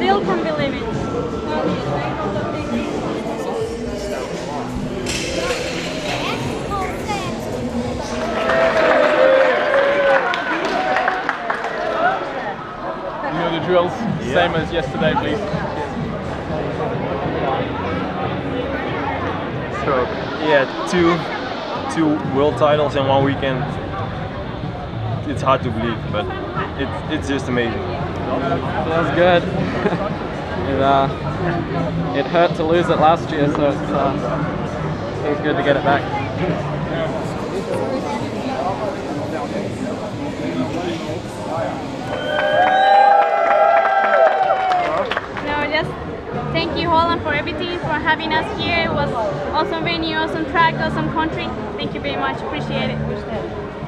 Still can't believe it. You know the drills, same as yesterday, please. So yeah, two world titles in one weekend. It's hard to believe, but it's just amazing. Feels good. It hurt to lose it last year, so it feels good to get it back. Thank you, Holland, for everything, for having us here. It was awesome venue, awesome track, awesome country. Thank you very much. Appreciate it.